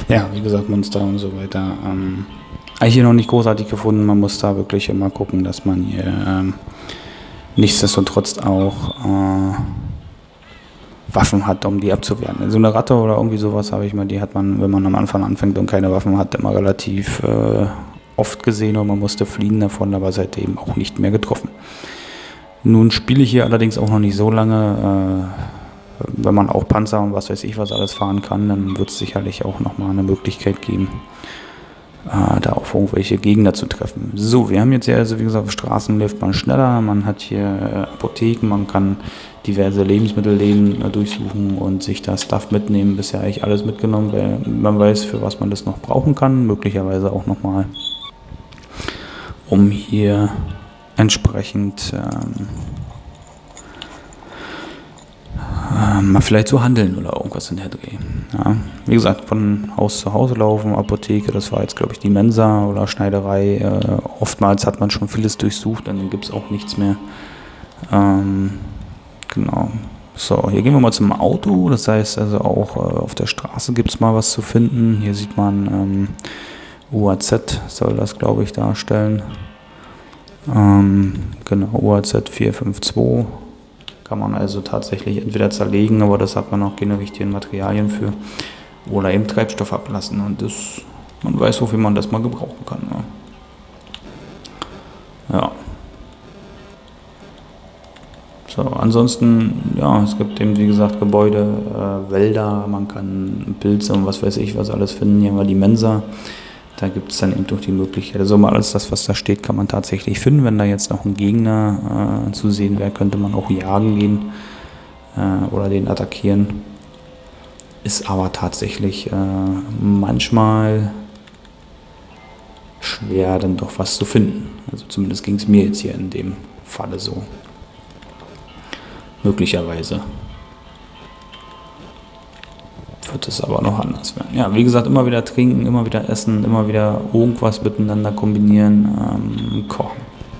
Ja, wie gesagt, Monster und so weiter. Eigentlich hier noch nicht großartig gefunden. Man muss da wirklich immer gucken, dass man hier nichtsdestotrotz auch Waffen hat, um die abzuwehren. So eine Ratte oder irgendwie sowas habe ich mal, die hat man, wenn man am Anfang anfängt und keine Waffen hat, immer relativ oft gesehen und man musste fliehen davon, aber seitdem auch nicht mehr getroffen. Nun spiele ich hier allerdings auch noch nicht so lange. Wenn man auch Panzer und was weiß ich was alles fahren kann, dann wird es sicherlich auch nochmal eine Möglichkeit geben, da auf irgendwelche Gegner zu treffen. So, wir haben jetzt ja, also wie gesagt, auf Straßen läuft man schneller, man hat hier Apotheken, man kann diverse Lebensmittelläden durchsuchen und sich da Stuff mitnehmen. Bisher eigentlich alles mitgenommen, weil man weiß, für was man das noch brauchen kann. Möglicherweise auch nochmal, um hier entsprechend mal vielleicht zu handeln oder irgendwas in der Dreh. Ja, wie gesagt, von Haus zu Haus laufen, Apotheke, das war jetzt glaube ich die Mensa oder Schneiderei. Oftmals hat man schon vieles durchsucht, dann gibt es auch nichts mehr. Genau. So, hier gehen wir mal zum Auto, das heißt also auch auf der Straße gibt es mal was zu finden. Hier sieht man UAZ soll das glaube ich darstellen. Genau, UAZ 452. Kann man also tatsächlich entweder zerlegen, aber das hat man auch keine richtigen Materialien für, oder eben Treibstoff ablassen und das, man weiß, wofür man das mal gebrauchen kann. Ja. So, ansonsten, ja, es gibt eben, wie gesagt, Gebäude, Wälder, man kann Pilze und was weiß ich was alles finden. Hier haben wir die Mensa. Da gibt es dann eben durch die Möglichkeit, also mal alles das, was da steht, kann man tatsächlich finden. Wenn da jetzt noch ein Gegner zu sehen wäre, könnte man auch jagen gehen oder den attackieren. Ist aber tatsächlich manchmal schwer, dann doch was zu finden. Also zumindest ging es mir jetzt hier in dem Falle so. Möglicherweise wird es aber noch anders werden. Ja, wie gesagt, immer wieder trinken, immer wieder essen, immer wieder irgendwas miteinander kombinieren, kochen.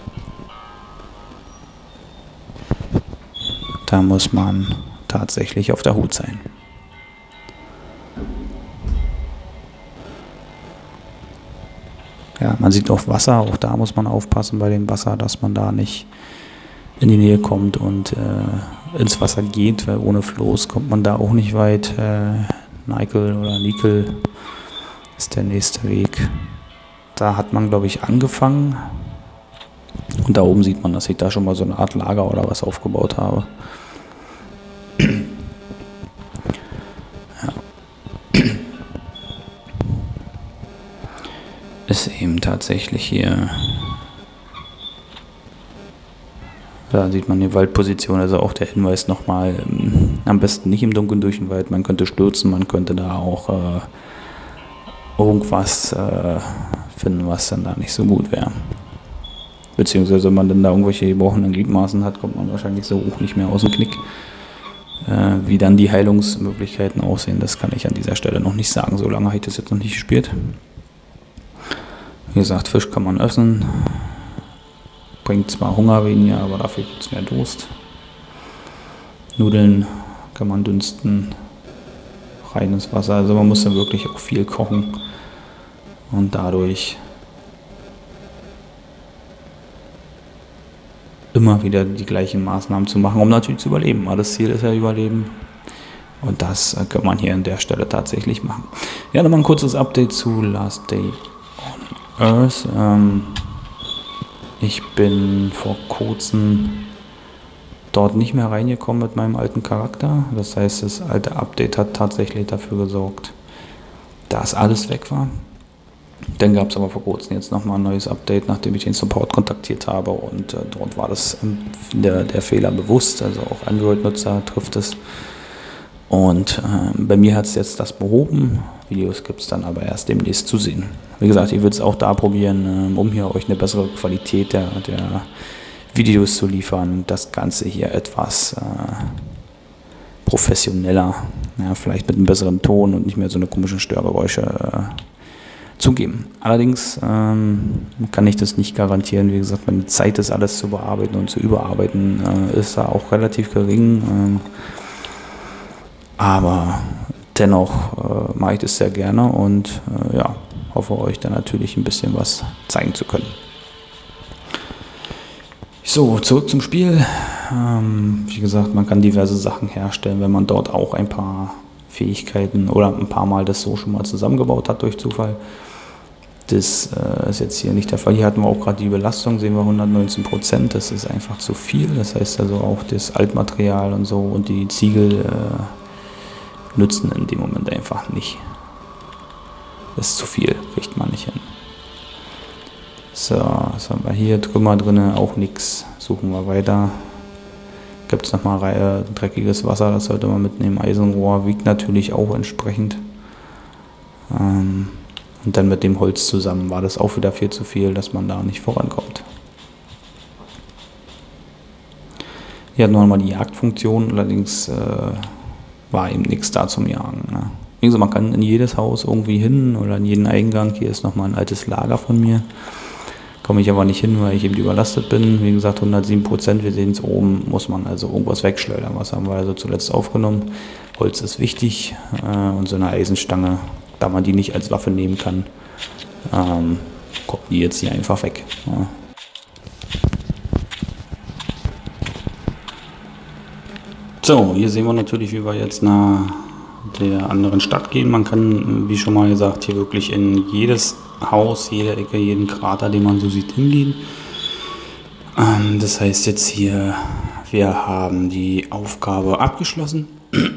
Da muss man tatsächlich auf der Hut sein. Ja, man sieht auch Wasser, auch da muss man aufpassen bei dem Wasser, dass man da nicht in die Nähe kommt und ins Wasser geht, weil ohne Floß kommt man da auch nicht weit. Neikel oder Nikel ist der nächste Weg. Da hat man, glaube ich, angefangen. Und da oben sieht man, dass ich da schon mal so eine Art Lager oder was aufgebaut habe. Ja. Ist eben tatsächlich hier. Da sieht man die Waldposition, also auch der Hinweis nochmal, am besten nicht im Dunkeln durch den Wald, man könnte stürzen, man könnte da auch irgendwas finden, was dann da nicht so gut wäre. Beziehungsweise wenn man dann da irgendwelche gebrochenen Gliedmaßen hat, kommt man wahrscheinlich so hoch nicht mehr aus dem Knick. Wie dann die Heilungsmöglichkeiten aussehen, das kann ich an dieser Stelle noch nicht sagen, so lange habe ich das jetzt noch nicht gespielt. Wie gesagt, Fisch kann man essen. Bringt zwar Hunger weniger, aber dafür gibt es mehr Durst. Nudeln kann man dünsten, reines Wasser, also man muss dann wirklich auch viel kochen und dadurch immer wieder die gleichen Maßnahmen zu machen, um natürlich zu überleben. Aber das Ziel ist ja Überleben und das kann man hier an der Stelle tatsächlich machen. Ja, nochmal ein kurzes Update zu Last Day on Earth. Ich bin vor kurzem dort nicht mehr reingekommen mit meinem alten Charakter. Das heißt, das alte Update hat tatsächlich dafür gesorgt, dass alles weg war. Dann gab es aber vor kurzem jetzt nochmal ein neues Update, nachdem ich den Support kontaktiert habe und dort war das der Fehler bewusst, also auch Android-Nutzer trifft es. Und bei mir hat es jetzt das behoben. Videos gibt es dann aber erst demnächst zu sehen. Wie gesagt, ich würde es auch da probieren, um hier euch eine bessere Qualität der Videos zu liefern. Das Ganze hier etwas professioneller, ja, vielleicht mit einem besseren Ton und nicht mehr so eine komischen Störgeräusche zugeben. Allerdings kann ich das nicht garantieren. Wie gesagt, meine Zeit, das alles zu bearbeiten und zu überarbeiten, ist da auch relativ gering. Aber Dennoch mache ich das sehr gerne und ja, hoffe euch dann natürlich ein bisschen was zeigen zu können. So, zurück zum Spiel. Wie gesagt, man kann diverse Sachen herstellen, wenn man dort auch ein paar Fähigkeiten oder ein paar Mal das so schon mal zusammengebaut hat durch Zufall. Das ist jetzt hier nicht der Fall. Hier hatten wir auch gerade die Belastung, sehen wir 119%. Das ist einfach zu viel. Das heißt also auch das Altmaterial und so und die Ziegel nützen in dem Moment einfach nicht. Das ist zu viel, kriegt man nicht hin. So, was haben wir hier? Trümmer drin, auch nichts. Suchen wir weiter. Gibt es nochmal dreckiges Wasser, das sollte man mitnehmen. Eisenrohr wiegt natürlich auch entsprechend. Und dann mit dem Holz zusammen war das auch wieder viel zu viel, dass man da nicht vorankommt. Hier hatten wir nochmal die Jagdfunktion, allerdings war eben nichts da zum Jagen. Ne? Wie gesagt, man kann in jedes Haus irgendwie hin oder in jeden Eingang. Hier ist nochmal ein altes Lager von mir. Komme ich aber nicht hin, weil ich eben überlastet bin. Wie gesagt, 107%, wir sehen es oben, muss man also irgendwas wegschleudern. Was haben wir also zuletzt aufgenommen? Holz ist wichtig und so eine Eisenstange, da man die nicht als Waffe nehmen kann, kommt die jetzt hier einfach weg. Ja. So, hier sehen wir natürlich, wie wir jetzt nach der anderen Stadt gehen. Man kann, wie schon mal gesagt, hier wirklich in jedes Haus, jede Ecke, jeden Krater, den man so sieht, hingehen. Das heißt jetzt hier, wir haben die Aufgabe abgeschlossen.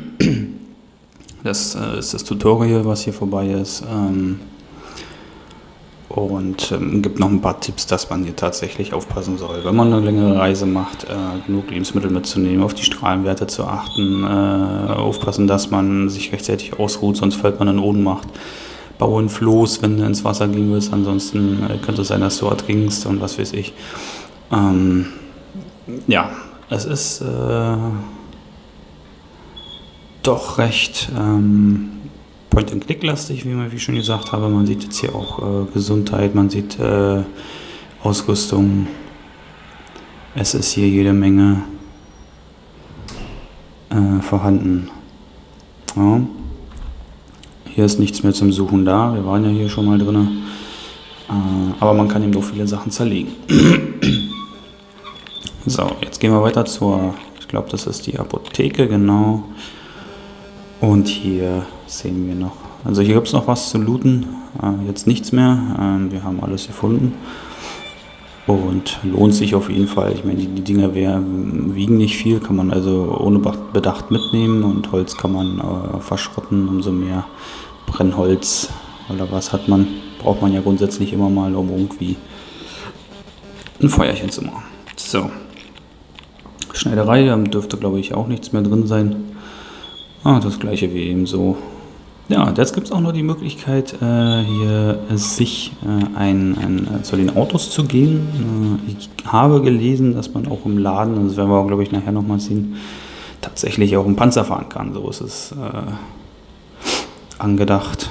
Das ist das Tutorial, was hier vorbei ist. Und gibt noch ein paar Tipps, dass man hier tatsächlich aufpassen soll. Wenn man eine längere Reise macht, genug Lebensmittel mitzunehmen, auf die Strahlenwerte zu achten, aufpassen, dass man sich rechtzeitig ausruht, sonst fällt man in Ohnmacht. Baue ein Floß, wenn du ins Wasser gehen willst, ansonsten könnte es sein, dass du ertrinkst und was weiß ich. Ja, es ist doch recht Point-and-Click-lastig, wie ich schon gesagt habe. Man sieht jetzt hier auch Gesundheit, man sieht Ausrüstung. Es ist hier jede Menge vorhanden. Ja. Hier ist nichts mehr zum Suchen da, wir waren ja hier schon mal drin. Aber man kann eben doch viele Sachen zerlegen. So, jetzt gehen wir weiter zur, ich glaube, das ist die Apotheke, genau. Und hier sehen wir noch, also hier gibt es noch was zu looten, jetzt nichts mehr, wir haben alles gefunden und lohnt sich auf jeden Fall. Ich meine, die Dinger wiegen nicht viel, kann man also ohne Bedacht mitnehmen und Holz kann man verschrotten, umso mehr Brennholz oder was hat man, braucht man ja grundsätzlich immer mal, um irgendwie ein Feuerchen zu machen. So, Schneiderei, da dürfte glaube ich auch nichts mehr drin sein. Das gleiche wie eben so. Ja, jetzt gibt es auch noch die Möglichkeit, hier sich zu den Autos zu gehen. Ich habe gelesen, dass man auch im Laden, das werden wir glaube ich nachher nochmal sehen, tatsächlich auch einen Panzer fahren kann. So ist es angedacht.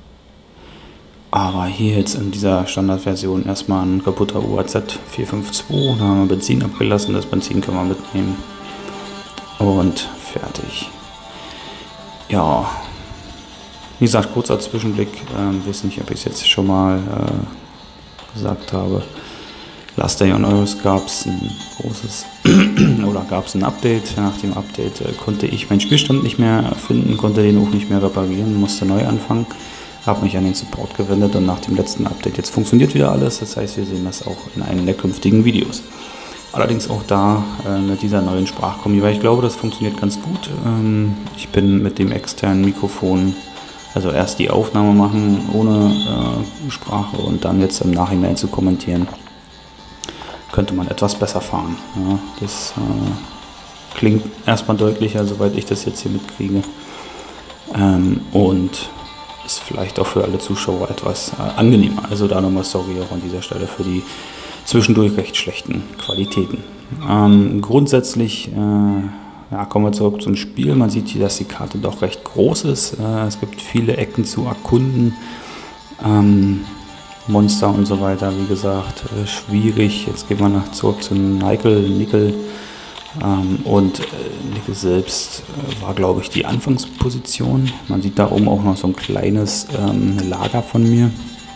Aber hier jetzt in dieser Standardversion erstmal ein kaputter UAZ 452. Da haben wir Benzin abgelassen, das Benzin können wir mitnehmen. Und fertig. Ja, wie gesagt, kurzer Zwischenblick, ich weiß nicht, ob ich es jetzt schon mal gesagt habe. Last Day on Earth gab es ein großes, oder gab es ein Update. Nach dem Update konnte ich meinen Spielstand nicht mehr finden, konnte den auch nicht mehr reparieren, musste neu anfangen. Habe mich an den Support gewendet und nach dem letzten Update jetzt funktioniert wieder alles. Das heißt, wir sehen das auch in einem der künftigen Videos. Allerdings auch da mit dieser neuen Sprachkombi, weil ich glaube, das funktioniert ganz gut. Ich bin mit dem externen Mikrofon, also erst die Aufnahme machen ohne Sprache und dann jetzt im Nachhinein zu kommentieren, könnte man etwas besser fahren. Ja, das klingt erstmal deutlicher, soweit ich das jetzt hier mitkriege. Und ist vielleicht auch für alle Zuschauer etwas angenehmer. Also da nochmal sorry auch an dieser Stelle für die zwischendurch recht schlechten Qualitäten. Grundsätzlich kommen wir zurück zum Spiel. Man sieht hier, dass die Karte doch recht groß ist. Es gibt viele Ecken zu erkunden. Monster und so weiter, wie gesagt, schwierig. Jetzt gehen wir zurück zu Nickel. Und Nicke selbst war, glaube ich, die Anfangsposition. Man sieht da oben auch noch so ein kleines Lager von mir.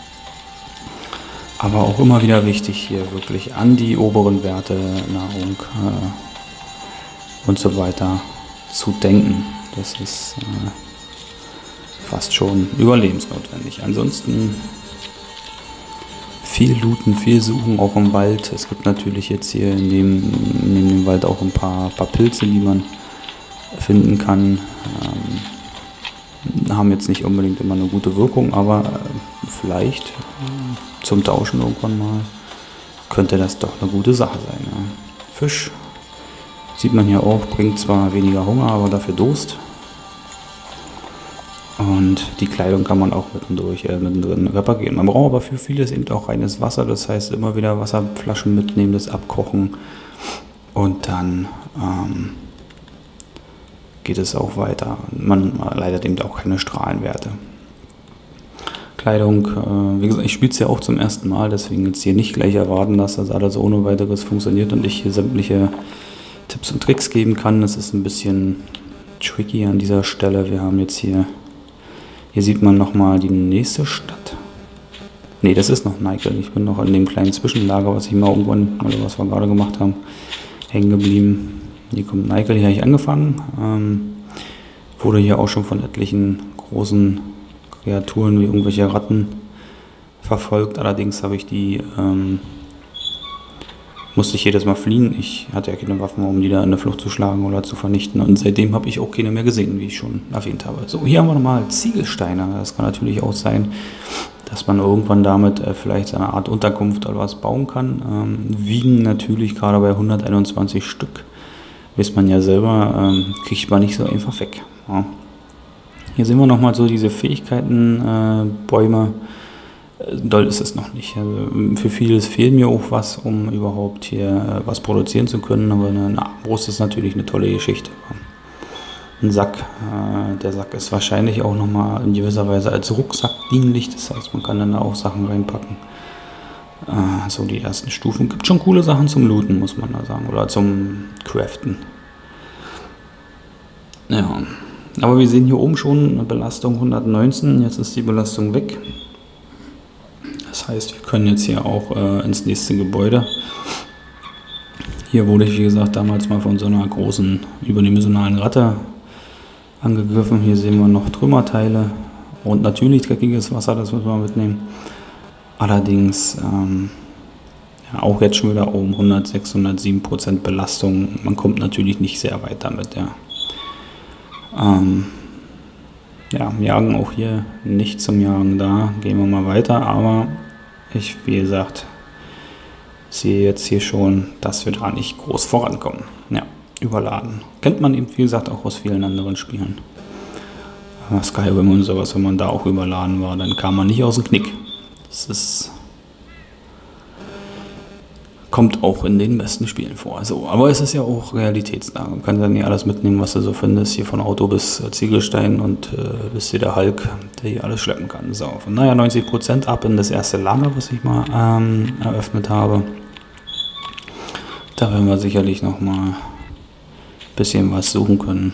Aber auch immer wieder wichtig, hier wirklich an die oberen Werte, Nahrung und so weiter zu denken. Das ist fast schon überlebensnotwendig. Ansonsten viel looten, viel suchen, auch im Wald. Es gibt natürlich jetzt hier neben dem Wald auch ein paar Pilze, die man finden kann. Haben jetzt nicht unbedingt immer eine gute Wirkung, aber vielleicht zum Tauschen irgendwann mal könnte das doch eine gute Sache sein. Ja. Fisch sieht man hier auch, bringt zwar weniger Hunger, aber dafür Durst. Und die Kleidung kann man auch mittendrin reparieren. Man braucht aber für vieles eben auch reines Wasser, das heißt immer wieder Wasserflaschen mitnehmen, das abkochen und dann geht es auch weiter. Man leidet eben auch keine Strahlenwerte. Kleidung, wie gesagt, ich spiele es ja auch zum ersten Mal, deswegen jetzt hier nicht gleich erwarten, dass das alles ohne weiteres funktioniert und ich hier sämtliche Tipps und Tricks geben kann. Das ist ein bisschen tricky an dieser Stelle. Wir haben jetzt hier sieht man nochmal die nächste Stadt. Ne, das ist noch Neikel. Ich bin noch an dem kleinen Zwischenlager, was ich mal irgendwann, oder was wir gerade gemacht haben, hängen geblieben. Hier kommt Neikel, hier habe ich angefangen. Wurde hier auch schon von etlichen großen Kreaturen wie irgendwelche Ratten verfolgt. Allerdings habe ich die, musste ich jedes Mal fliehen. Ich hatte ja keine Waffen, um die da in der Flucht zu schlagen oder zu vernichten. Und seitdem habe ich auch keine mehr gesehen, wie ich schon erwähnt habe. So, hier haben wir nochmal Ziegelsteine. Das kann natürlich auch sein, dass man irgendwann damit vielleicht so eine Art Unterkunft oder was bauen kann. Wiegen natürlich gerade bei 121 Stück. Wisst man ja selber, kriegt man nicht so einfach weg. Ja. Hier sehen wir nochmal so diese Fähigkeiten, Bäume. Doll ist es noch nicht. Also für vieles fehlt mir auch was, um überhaupt hier was produzieren zu können. Aber eine Armbrust ist natürlich eine tolle Geschichte. Ein Sack, der Sack ist wahrscheinlich auch nochmal in gewisser Weise als Rucksack dienlich. Das heißt, man kann dann da auch Sachen reinpacken. So die ersten Stufen. Gibt schon coole Sachen zum Looten, muss man da sagen. Oder zum Craften. Ja, aber wir sehen hier oben schon eine Belastung 119. Jetzt ist die Belastung weg. Das heißt, wir können jetzt hier auch ins nächste Gebäude. Hier wurde ich, wie gesagt, damals mal von so einer großen überdimensionalen Ratte angegriffen. Hier sehen wir noch Trümmerteile und natürlich dreckiges Wasser, das müssen wir mitnehmen. Allerdings ja, auch jetzt schon wieder oben 106, 107% Belastung. Man kommt natürlich nicht sehr weit damit. Ja. Ja, Jagen auch hier nicht zum Jagen da. Gehen wir mal weiter, aber ich, wie gesagt, sehe jetzt hier schon, dass wir da nicht groß vorankommen. Ja, überladen. Kennt man eben, wie gesagt, auch aus vielen anderen Spielen. Skyrim und sowas, wenn man da auch überladen war, dann kam man nicht aus dem Knick. Das ist, kommt auch in den besten Spielen vor. Also, aber es ist ja auch realitätsnah. Man kann dann nicht alles mitnehmen, was du so findest, hier von Auto bis Ziegelstein und bis hier der Hulk, der hier alles schleppen kann. So, von naja 90% ab in das erste Lager, was ich mal eröffnet habe. Da werden wir sicherlich noch mal ein bisschen was suchen können.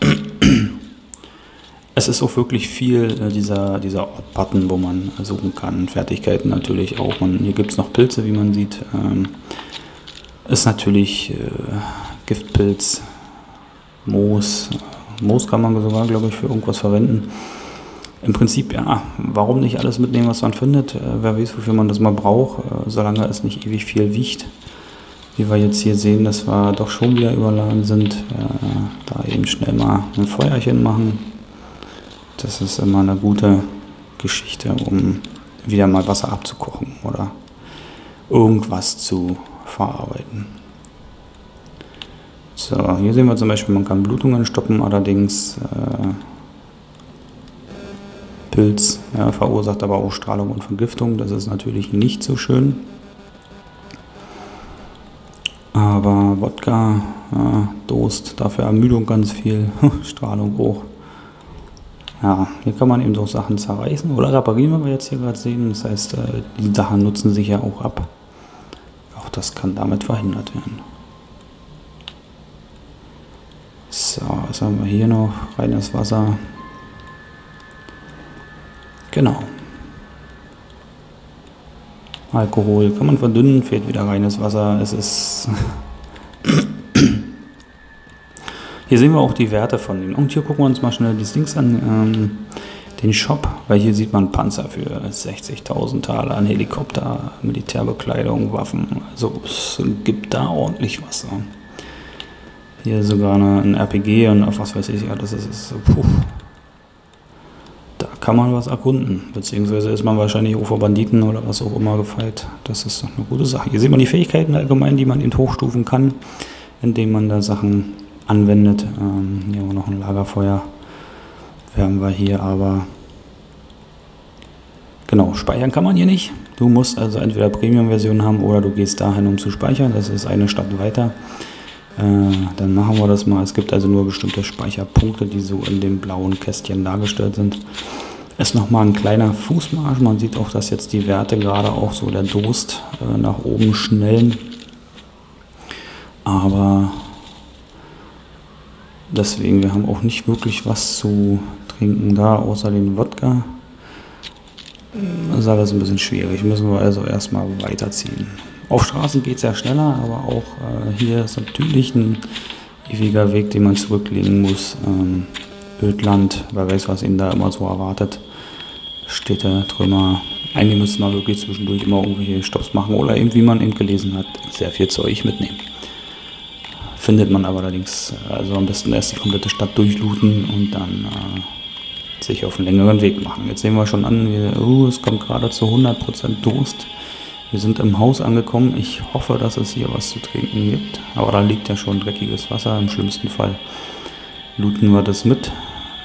Es ist auch wirklich viel dieser Ort-Button, wo man suchen kann. Fertigkeiten natürlich auch. Hier gibt es noch Pilze, wie man sieht. Ist natürlich Giftpilz, Moos. Moos kann man sogar, glaube ich, für irgendwas verwenden. Im Prinzip, ja, warum nicht alles mitnehmen, was man findet? Wer weiß, wofür man das mal braucht, solange es nicht ewig viel wiegt. Wie wir jetzt hier sehen, dass wir doch schon wieder überladen sind. Da eben schnell mal ein Feuerchen machen. Das ist immer eine gute Geschichte, um wieder mal Wasser abzukochen oder irgendwas zu verarbeiten. So, hier sehen wir zum Beispiel, man kann Blutungen stoppen, allerdings Pilz verursacht aber auch Strahlung und Vergiftung. Das ist natürlich nicht so schön. Aber Wodka, Durst, dafür Ermüdung ganz viel, Strahlung hoch. Ja, hier kann man eben so Sachen zerreißen oder reparieren, wie wir jetzt hier gerade sehen. Das heißt, die Sachen nutzen sich ja auch ab. Auch das kann damit verhindert werden. So, was haben wir hier noch? Reines Wasser. Genau. Alkohol kann man verdünnen, fehlt wieder reines Wasser. Es ist... Hier sehen wir auch die Werte von denen. Und hier gucken wir uns mal schnell die Dings an, den Shop, weil hier sieht man Panzer für 60.000 Taler, ein Helikopter, Militärbekleidung, Waffen. Also es gibt da ordentlich was. Ne? Hier sogar ein RPG und auf was weiß ich, ja, das ist so, puh. Da kann man was erkunden, beziehungsweise ist man wahrscheinlich auch vor Banditen oder was auch immer gefeit. Das ist eine gute Sache. Hier sieht man die Fähigkeiten allgemein, die man eben hochstufen kann, indem man da Sachen anwendet. Hier haben wir noch ein Lagerfeuer. Werden wir hier aber... Genau, speichern kann man hier nicht. Du musst also entweder Premium-Version haben oder du gehst dahin, um zu speichern. Das ist eine Stadt weiter. Dann machen wir das mal. Es gibt also nur bestimmte Speicherpunkte, die so in dem blauen Kästchen dargestellt sind. Ist nochmal ein kleiner Fußmarsch. Man sieht auch, dass jetzt die Werte gerade auch so der Durst nach oben schnellen. Aber deswegen, wir haben auch nicht wirklich was zu trinken da, außer den Wodka. Das ist alles ein bisschen schwierig. Müssen wir also erstmal weiterziehen. Auf Straßen geht es ja schneller, aber auch hier ist natürlich ein ewiger Weg, den man zurücklegen muss. Ödland, wer weiß, was ihn da immer so erwartet. Städte, Trümmer. Eigentlich müsste man wirklich zwischendurch immer irgendwelche Stopps machen oder eben, wie man eben gelesen hat, sehr viel Zeug mitnehmen. Findet man aber allerdings, also am besten erst die komplette Stadt durchlooten und dann sich auf einen längeren Weg machen. Jetzt sehen wir schon an, es kommt gerade zu 100% Durst. Wir sind im Haus angekommen. Ich hoffe, dass es hier was zu trinken gibt. Aber da liegt ja schon dreckiges Wasser. Im schlimmsten Fall looten wir das mit.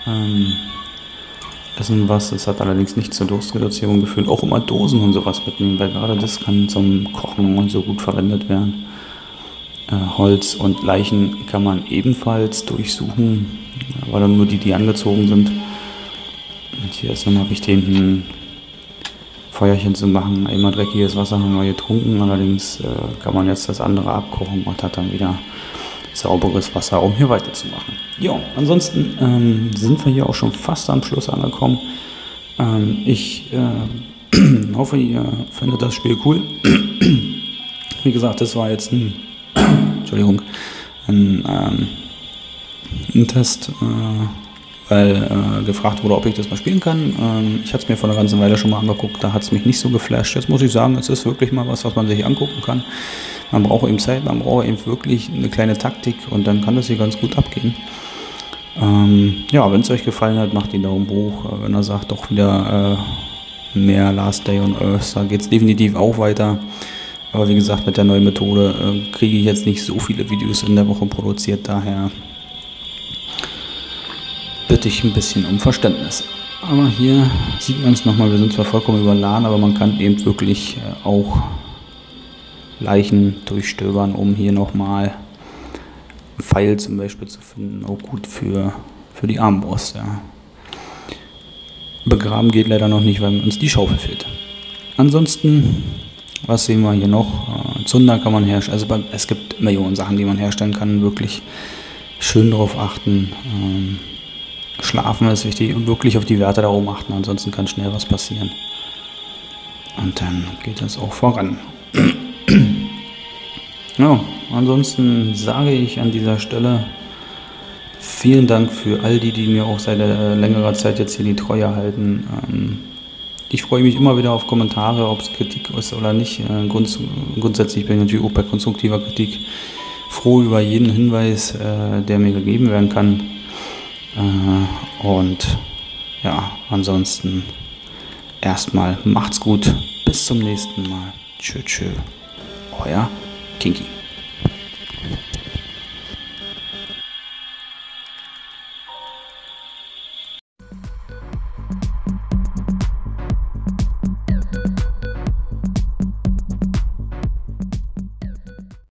Essen was. Es hat allerdings nicht zur Durstreduzierung geführt. Auch immer Dosen und sowas mitnehmen, weil gerade das kann zum Kochen und so gut verwendet werden. Holz und Leichen kann man ebenfalls durchsuchen, aber dann nur die angezogen sind. Und hier ist nochmal wichtig, hinten Feuerchen zu machen. Einmal dreckiges Wasser haben wir getrunken, allerdings kann man jetzt das andere abkochen und hat dann wieder sauberes Wasser, um hier weiterzumachen. Ja, ansonsten sind wir hier auch schon fast am Schluss angekommen. Ich hoffe, ihr findet das Spiel cool. Wie gesagt, das war jetzt ein Test, weil gefragt wurde, ob ich das mal spielen kann. Ich hatte es mir vor einer ganzen Weile schon mal angeguckt, da hat es mich nicht so geflasht. Jetzt muss ich sagen, es ist wirklich mal was man sich angucken kann. Man braucht eben Zeit, man braucht eben wirklich eine kleine Taktik und dann kann das hier ganz gut abgehen. Ja, wenn es euch gefallen hat, macht den Daumen hoch. Wenn er sagt, doch wieder mehr Last Day on Earth, da geht es definitiv auch weiter. Aber wie gesagt, mit der neuen Methode kriege ich jetzt nicht so viele Videos in der Woche produziert, daher bitte ich ein bisschen um Verständnis. Aber hier sieht man es nochmal, wir sind zwar vollkommen überladen, aber man kann eben wirklich auch Leichen durchstöbern, um hier nochmal einen Pfeil zum Beispiel zu finden, auch gut für die Armbrust. Ja. Begraben geht leider noch nicht, weil uns die Schaufel fehlt. Ansonsten, was sehen wir hier noch? Zunder kann man herstellen, also es gibt Millionen Sachen, die man herstellen kann, wirklich schön darauf achten. Schlafen ist wichtig und wirklich auf die Werte da oben achten, ansonsten kann schnell was passieren. Und dann geht das auch voran. Ja, ansonsten sage ich an dieser Stelle vielen Dank für all die mir auch seit längerer Zeit jetzt hier die Treue halten. Ich freue mich immer wieder auf Kommentare, ob es Kritik ist oder nicht. Grundsätzlich bin ich natürlich auch bei konstruktiver Kritik froh über jeden Hinweis, der mir gegeben werden kann. Und ja, ansonsten erstmal macht's gut. Bis zum nächsten Mal. Tschö, tschö. Euer Kinky.